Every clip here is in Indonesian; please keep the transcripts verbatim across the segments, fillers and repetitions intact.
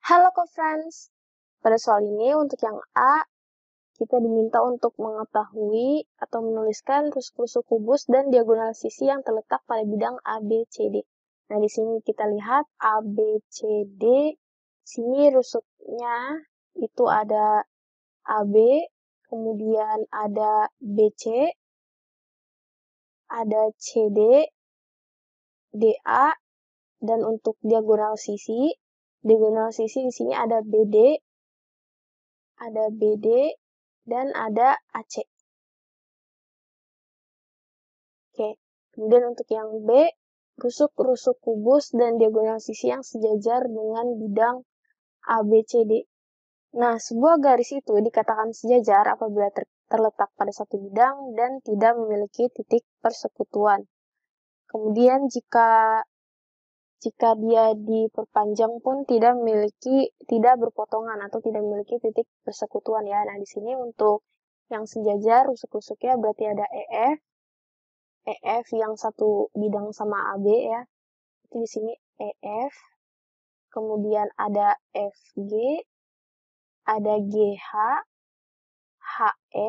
Halo co-friends, pada soal ini untuk yang A, kita diminta untuk mengetahui atau menuliskan rusuk-rusuk kubus dan diagonal sisi yang terletak pada bidang A, B, C, D. Nah, di sini kita lihat A, B, C, D. Sini rusuknya itu ada A B, kemudian ada B C, ada C D, D A, dan untuk diagonal sisi, diagonal sisi di sini ada B D, ada B D, dan ada A C. Oke, kemudian untuk yang B, rusuk-rusuk kubus dan diagonal sisi yang sejajar dengan bidang A, B, C, D. Nah, sebuah garis itu dikatakan sejajar apabila ter terletak pada satu bidang dan tidak memiliki titik persekutuan. Kemudian jika jika dia diperpanjang pun tidak memiliki, tidak berpotongan atau tidak memiliki titik persekutuan ya. Nah, di sini untuk yang sejajar rusuk-rusuknya berarti ada E F, E F yang satu bidang sama A B ya. Itu di sini E F. Kemudian ada F G, ada G H, H E.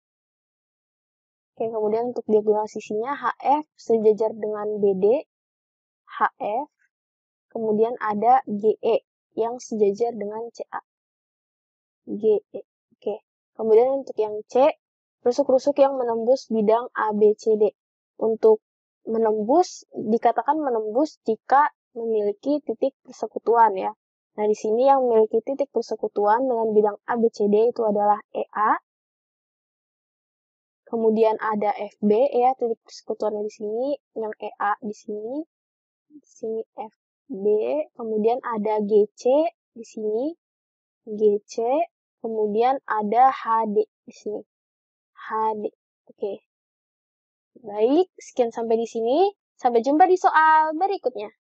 Oke, kemudian untuk diagonal sisinya H F sejajar dengan B D, H F. Kemudian ada G E yang sejajar dengan C A. G E. Oke. Kemudian untuk yang C, rusuk-rusuk yang menembus bidang A, B, C, D. Untuk menembus, dikatakan menembus jika memiliki titik persekutuan ya. Nah, di sini yang memiliki titik persekutuan dengan bidang A, B, C, D itu adalah E A. Kemudian ada F B ya, titik persekutuannya di sini, yang E A di sini. Di sini F B, kemudian ada G C di sini, G C, kemudian ada H D di sini. H D. Oke. Baik, sekian sampai di sini. Sampai jumpa di soal berikutnya.